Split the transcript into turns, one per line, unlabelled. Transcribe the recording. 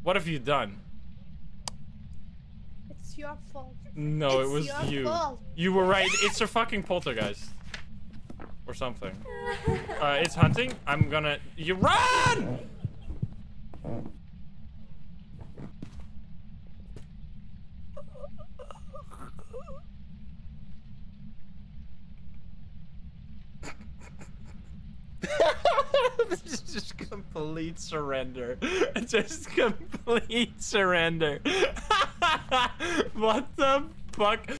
What have you done?
It's your fault.
No, it was
your
you.
fault.
You were right. It's a fucking poltergeist. Or something. It's hunting. I'm gonna... You run! Just complete surrender. Just complete surrender. What the fuck?